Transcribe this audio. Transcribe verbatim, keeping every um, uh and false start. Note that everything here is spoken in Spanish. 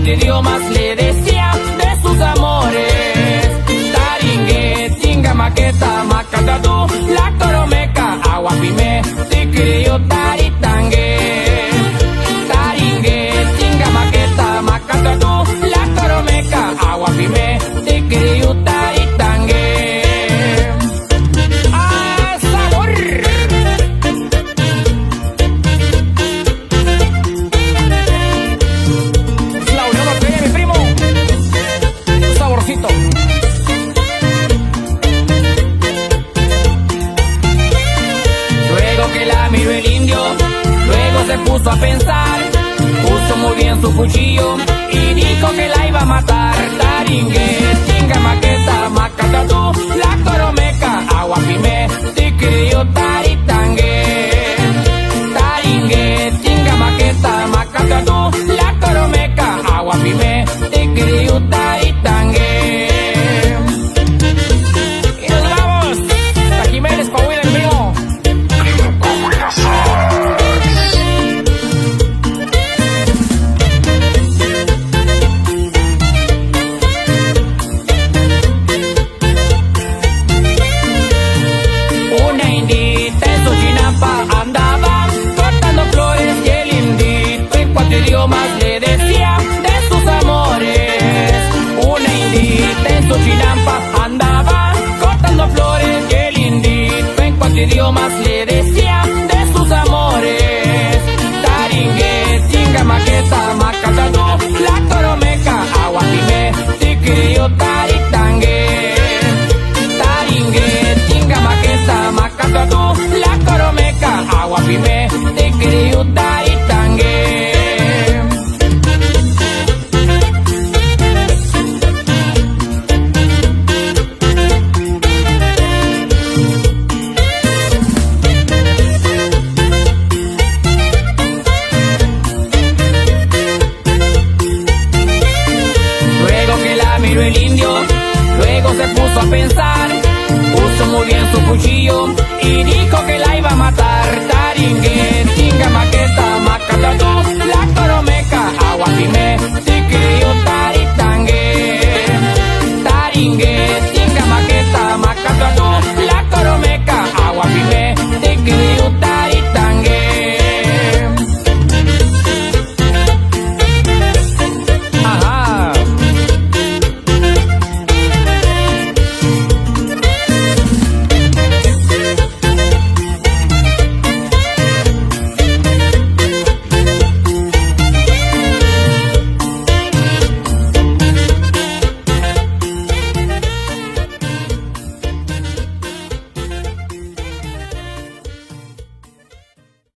cuatro idiomas le decía de sus amores. Taringue, tinga, maqueta, macatatú, la coromeca, aguapime, tiquiriyo, taritangue. Taringue, tinga, maqueta, macatatú, la coromeca, aguapime, tiquiriyo, taritangue. ¡Ah, sabor! Es la unión norteña, mi primo. Un saborcito. Luego que la miró el indio, luego se puso a pensar, puso muy bien su cuchillo y dijo que la iba a matar. Taringue, tinga, maqueta, macatatú, la coromeca, aguapime, tiquiriyo, taritangue. Taringue, tinga, maqueta, macatatú, la coromeca, aguapime, tiquiriyo, taritangue. Y nos vamos a Jiménez, Coahuila, el primo. Una indita en su chinampa andaba cortando flores y el indito en cuatro idiomas le decía de sus amores. Una indita en su chinampa andaba cortando flores y el indito en cuatro idiomas le decía de sus amores. Taringue, tinga, maqueta, macatatú, la coromeca, aguapime, tiquiriyo, taritangue. Taringue, tinga, maqueta, macatatú, la coromeca, aguapime,